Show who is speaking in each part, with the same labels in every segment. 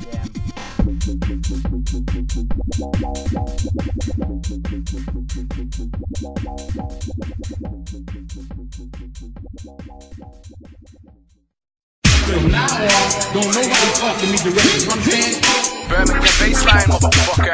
Speaker 1: From now on, don't nobody talk to me directly. You know what I'm saying?
Speaker 2: Birmingham baseline, motherfucker.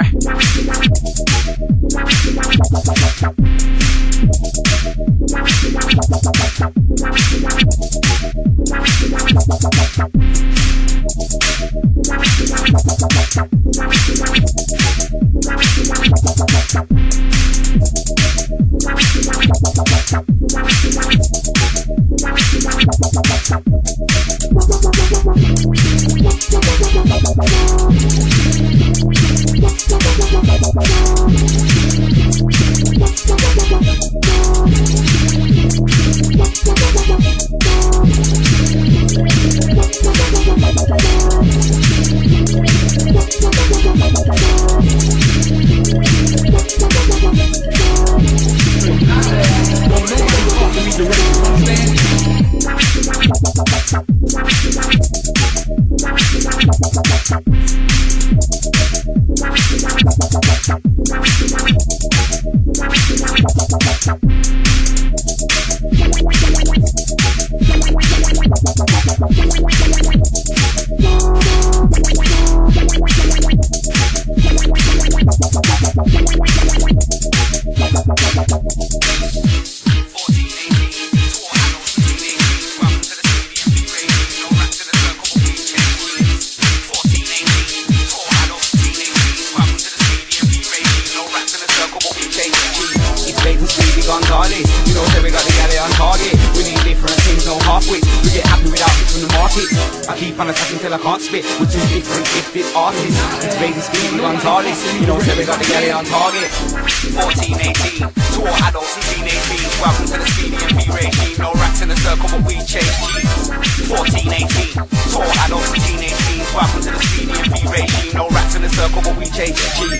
Speaker 2: You know, say we got the galley on target. We need different things, no halfway. We get happy with outfits from the market. I keep on attacking till I can't spit. With two different gifted artists. It's Baby Speedy Gonzalez. You know, say we got the galley on target. 14, 18, to all adults and teenage beings. Welcome to the Speedy and B regime. No rats in the circle, but we chase G's. 14, 18, to all adults and teenage beings. Welcome to the Speedy and B regime. No rats in the circle, but we chase G's.